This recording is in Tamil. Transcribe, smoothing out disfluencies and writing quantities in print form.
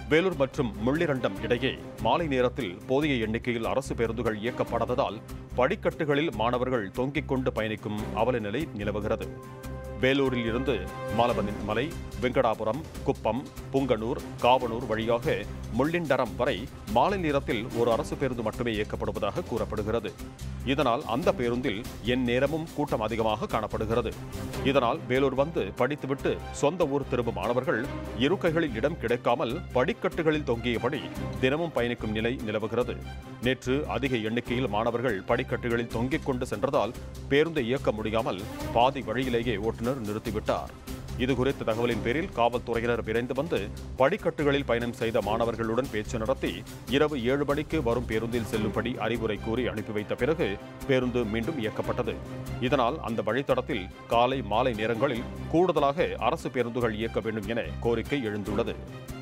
வேலூர் மற்றும் முள்ளிரண்டம் இடையே மாலை நேரத்தில் போதிய எண்ணிக்கையில் அரசு பேருந்துகள் இயக்கப்படாததால் படிக்கட்டுகளில் மாணவர்கள் தொங்கிக் கொண்டு பயணிக்கும் அவல நிலை நிலவுகிறது. வேலூரில் இருந்து மாலவனின் மலை, வெங்கடாபுரம், குப்பம், புங்கனூர், காவனூர் வழியாக முள்ளிண்டரம் வரை மாலை நேரத்தில் ஒரு அரசு பேருந்து மட்டுமே இயக்கப்படுவதாக கூறப்படுகிறது. இதனால் அந்த பேருந்தில் என் நேரமும் கூட்டம் அதிகமாக காணப்படுகிறது. இதனால் வேலூர் வந்து படித்துவிட்டு சொந்த ஊர் திரும்பும் மாணவர்கள் இருக்கைகளில் இடம் கிடைக்காமல் படிக்கட்டுகளில் தொங்கியபடி தினமும் பயணிக்கும் நிலை நிலவுகிறது. நேற்று அதிக எண்ணிக்கையில் மாணவர்கள் படிக்கட்டுகளில் தொங்கிக் கொண்டு சென்றதால் பேருந்தை இயக்க முடியாமல் பாதி வழியிலேயே ஓட்டுநர் நிறுத்திவிட்டார். இதுகுறித்த தகவலின் பேரில் காவல்துறையினர் விரைந்து வந்து படிக்கட்டுகளில் பயணம் செய்த மாணவர்களுடன் பேச்சு நடத்தி இரவு 7 மணிக்கு வரும் பேருந்தில் செல்லும்படி அறிவுரை கூறி அனுப்பி வைத்த பிறகு பேருந்து மீண்டும் இயக்கப்பட்டது. இதனால் அந்த வழித்தடத்தில் காலை மாலை நேரங்களில் கூடுதலாக அரசு பேருந்துகள் இயக்க வேண்டும் என கோரிக்கை எழுந்துள்ளது.